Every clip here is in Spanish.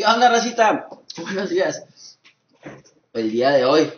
¿Qué onda, racita? Buenos días. El día de hoy,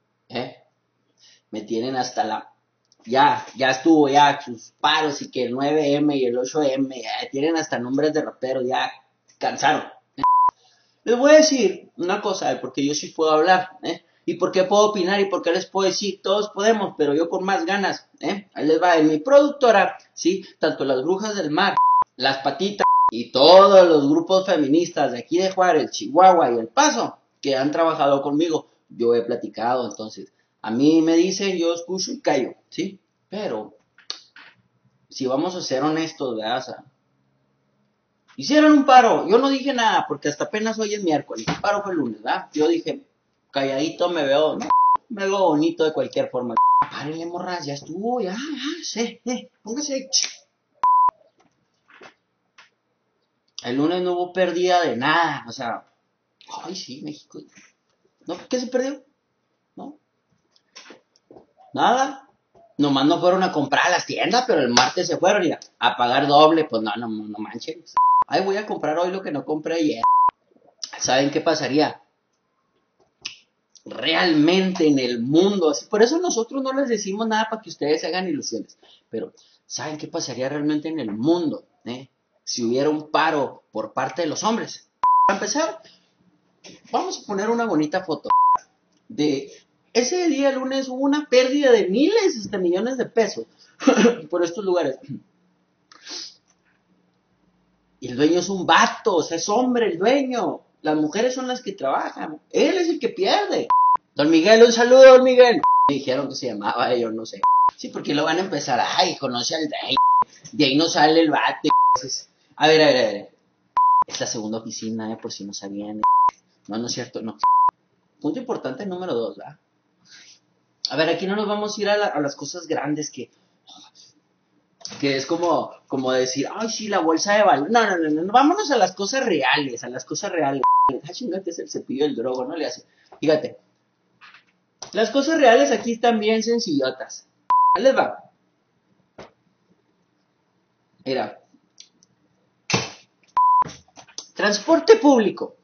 me tienen hasta la... Ya estuvo, ya, sus paros y que el 9M y el 8M, ya tienen hasta nombres de raperos, ya cansaron. Les voy a decir una cosa, porque yo sí puedo hablar, y por qué puedo opinar y por qué les puedo decir, todos podemos, pero yo con más ganas, Ahí les va, en mi productora, sí, tanto las Brujas del Mar, las Patitas y todos los grupos feministas de aquí de Juárez, Chihuahua y El Paso, que han trabajado conmigo, yo he platicado, entonces, a mí me dicen, yo escucho y callo, ¿sí? Pero, si vamos a ser honestos, ¿verdad? O sea, hicieron un paro, yo no dije nada, porque hasta apenas hoy es miércoles, el paro fue el lunes, ¿verdad? Yo dije, calladito me veo, ¿no? Me veo bonito de cualquier forma. Párenle, morras, ya estuvo, ya, sí, póngase ahí. El lunes no hubo pérdida de nada, o sea, ay, sí, México. ¿No? ¿Qué se perdió? ¿No? Nada. Nomás no fueron a comprar a las tiendas, pero el martes se fueron y a pagar doble, pues no manchen. Ay, voy a comprar hoy lo que no compré ayer. ¿Saben qué pasaría? Realmente en el mundo, así, por eso nosotros no les decimos nada para que ustedes se hagan ilusiones, pero ¿saben qué pasaría realmente en el mundo, si hubiera un paro por parte de los hombres? Para empezar, vamos a poner una bonita foto de ese día lunes hubo una pérdida de miles de millones de pesos por estos lugares. Y el dueño es un vato, o sea, es hombre el dueño. Las mujeres son las que trabajan. Él es el que pierde. Don Miguel, un saludo, don Miguel. Me dijeron que se llamaba, yo no sé. Sí, porque lo van a empezar. Ay, conoce al rey. De ahí no sale el vato. A ver. Es la segunda oficina, por si no sabían. No es cierto, no. Punto importante número 2, ¿verdad? A ver, aquí no nos vamos a ir a las cosas grandes que es como decir, ay, sí, la bolsa de valor. No, vámonos a las cosas reales, Ah, chingate, es el cepillo del drogo, no le hace. Fíjate, las cosas reales aquí están bien sencillotas. Ahí les va. Mira, transporte público.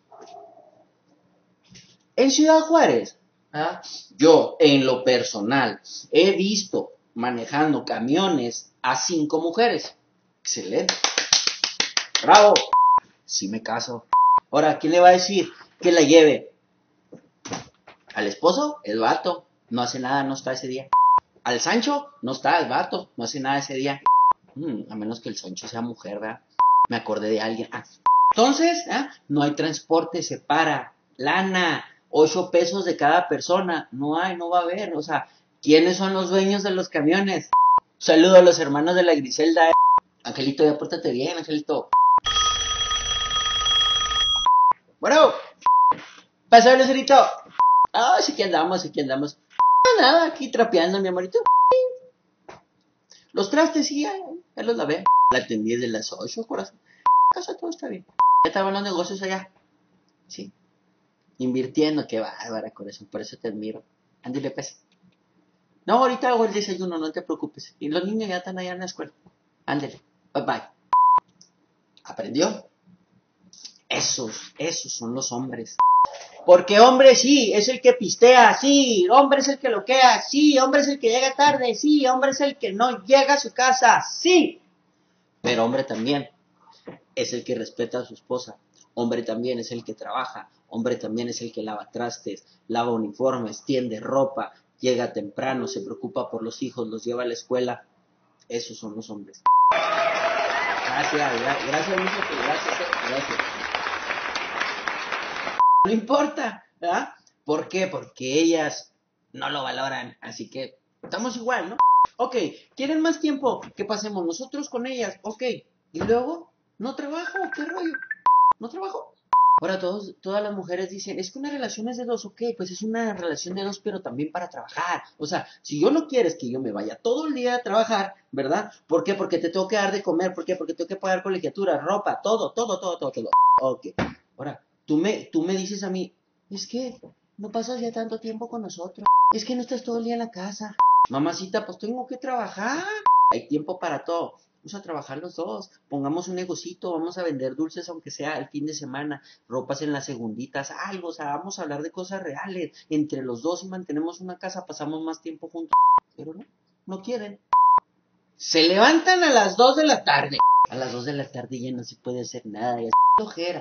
En Ciudad Juárez, yo, en lo personal, he visto manejando camiones a 5 mujeres. Excelente. Bravo. Sí me caso. Ahora, ¿quién le va a decir que la lleve? Al esposo, el vato, no hace nada, no está ese día. Al Sancho, no está, el vato, no hace nada ese día. A menos que el Sancho sea mujer, ¿verdad? Me acordé de alguien. Entonces, no hay transporte, se para. Lana, 8 pesos de cada persona. No va a haber. O sea, ¿quiénes son los dueños de los camiones? Saludo a los hermanos de la Griselda. Angelito, ya pórtate bien, Angelito. Bueno, pasó, Lucerito. Sí que andamos. Nada, aquí trapeando, mi amorito. Los trastes, sí, ya los lavé. La atendí desde las 8, corazón. Casa todo está bien. Ya estaban los negocios allá. Sí. Invirtiendo, qué bárbara, corazón. Por eso te admiro. Ándale, pues. No, ahorita hago el desayuno, no te preocupes. Y los niños ya están allá en la escuela. Ándale. Bye. ¿Aprendió? Esos son los hombres. Porque hombre sí, es el que pistea, sí, hombre es el que loquea, sí, hombre es el que llega tarde, sí, hombre es el que no llega a su casa, sí. Pero hombre también es el que respeta a su esposa, hombre también es el que trabaja, hombre también es el que lava trastes, lava uniformes, tiende ropa, llega temprano, se preocupa por los hijos, los lleva a la escuela. Esos son los hombres. Gracias, mijo, gracias. No importa, ¿verdad? ¿Por qué? Porque ellas no lo valoran, así que estamos igual, ¿no? Ok, ¿quieren más tiempo? ¿Qué pasemos nosotros con ellas? Ok, y luego, ¿no trabajo? ¿Qué rollo? ¿No trabajo? Ahora todas las mujeres dicen, es que una relación es de dos, ok, pues es una relación de dos, pero también para trabajar. O sea, si yo no quieres que yo me vaya todo el día a trabajar, ¿verdad? ¿Por qué? Porque te tengo que dar de comer, ¿por qué? Porque tengo que pagar colegiatura, ropa, todo. Ok, ahora, tú me dices a mí, es que no pasas ya tanto tiempo con nosotros, es que no estás todo el día en la casa. Mamacita, pues tengo que trabajar, hay tiempo para todo. vamos a trabajar los dos, pongamos un negocito, vamos a vender dulces aunque sea el fin de semana, ropas en las segunditas, algo, o sea, vamos a hablar de cosas reales, entre los dos y mantenemos una casa, pasamos más tiempo juntos, pero no quieren. Se levantan a las 2 de la tarde, a las 2 de la tarde ya no se puede hacer nada, ya es flojera,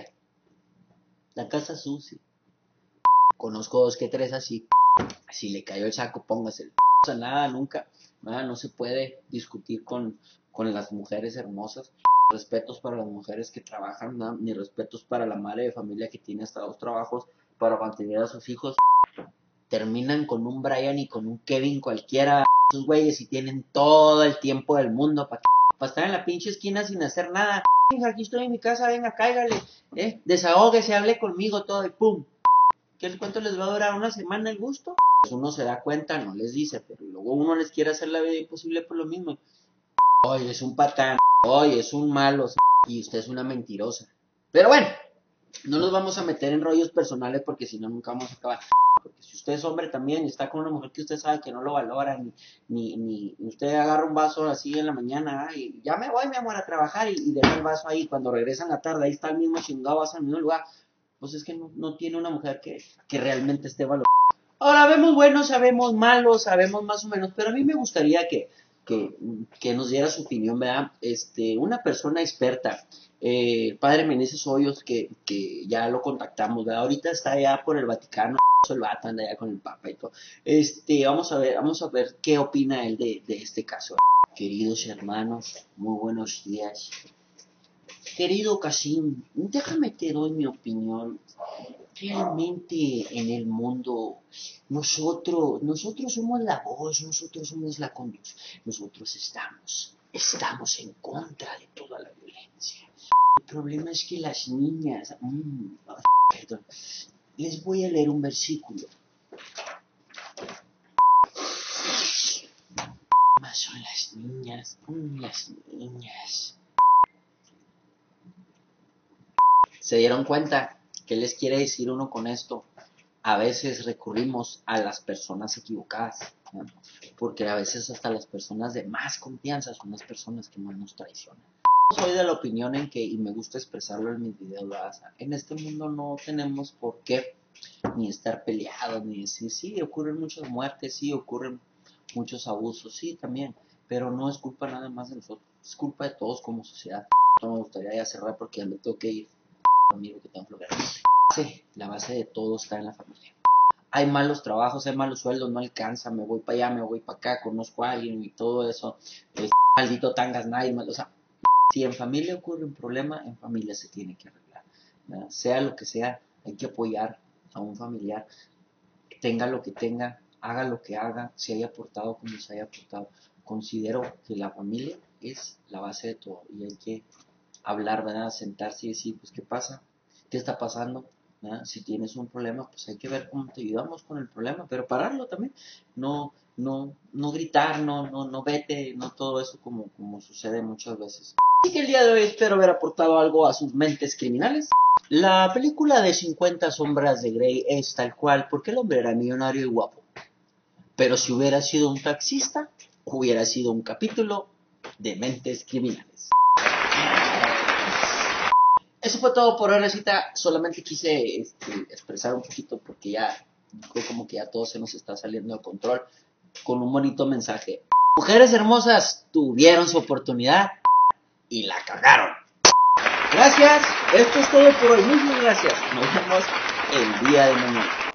la casa sucia. Conozco 2 que 3 así, si le cayó el saco, póngase, nada, nunca, nada, no se puede discutir con las mujeres hermosas, respetos para las mujeres que trabajan, ¿no? Ni respetos para la madre de familia que tiene hasta 2 trabajos para mantener a sus hijos, terminan con un Brian y con un Kevin cualquiera, esos güeyes y tienen todo el tiempo del mundo para estar en la pinche esquina sin hacer nada, aquí estoy en mi casa, venga, cáigale, desahóguese, hable conmigo todo y pum. ¿Cuánto les va a durar? ¿Una semana el gusto? Pues uno se da cuenta, no les dice, pero luego uno les quiere hacer la vida imposible por lo mismo. Oye, es un patán, oye, es un malo, y usted es una mentirosa. Pero bueno, no nos vamos a meter en rollos personales porque si no nunca vamos a acabar. Porque si usted es hombre también y está con una mujer que usted sabe que no lo valora, ni usted agarra un vaso así en la mañana, y ya me voy, mi amor, a trabajar, y deja el vaso ahí, cuando regresan la tarde, ahí está el mismo chingado vaso en el mismo lugar, pues es que no tiene una mujer que realmente esté valorada. Ahora, vemos buenos, sabemos malos, sabemos más o menos, pero a mí me gustaría que nos diera su opinión, ¿verdad? Una persona experta, el padre Meneses Hoyos, que ya lo contactamos, ¿verdad? Ahorita está allá por el Vaticano, el vato anda allá con el Papa y todo. Vamos a ver qué opina él de este caso. Queridos hermanos, muy buenos días. Querido Casim, déjame te doy mi opinión. Realmente en el mundo nosotros somos la voz, nosotros somos la conducción, nosotros estamos en contra de toda la violencia. El problema es que las niñas, perdón, les voy a leer un versículo. Más son las niñas, las niñas. ¿Se dieron cuenta? ¿Qué les quiere decir uno con esto? A veces recurrimos a las personas equivocadas, ¿no? Porque a veces hasta las personas de más confianza son las personas que más nos traicionan. Soy de la opinión en que, y me gusta expresarlo en mis videos, en este mundo no tenemos por qué ni estar peleados, ni decir, sí, ocurren muchas muertes, sí, ocurren muchos abusos, sí, también, pero no es culpa nada más de nosotros, es culpa de todos como sociedad. No me gustaría ya cerrar porque ya me tengo que ir. Amigo que tengo que lograr. Sí, la base de todo está en la familia. Hay malos trabajos, hay malos sueldos, no alcanza, me voy para allá, me voy para acá, conozco a alguien y todo eso. Maldito tangas, nadie más. O sea, si en familia ocurre un problema, en familia se tiene que arreglar, ¿verdad? Sea lo que sea, hay que apoyar a un familiar, tenga lo que tenga, haga lo que haga, se haya portado como se haya portado. Considero que la familia es la base de todo y hay que hablar, ¿verdad? Sentarse y decir, pues, ¿qué pasa? ¿Qué está pasando? ¿Verdad? Si tienes un problema, pues hay que ver cómo te ayudamos con el problema, pero pararlo también, no gritar, no vete, no todo eso como sucede muchas veces. Así que el día de hoy espero haber aportado algo a sus mentes criminales. La película de 50 sombras de Grey es tal cual porque el hombre era millonario y guapo. Pero si hubiera sido un taxista, hubiera sido un capítulo de mentes criminales. Eso fue todo por hoy, Recita. Solamente quise expresar un poquito porque ya creo como que ya todo se nos está saliendo de control con un bonito mensaje. Mujeres hermosas tuvieron su oportunidad y la cagaron. Gracias. Esto es todo por hoy. Muchas gracias. Nos vemos el día de mañana.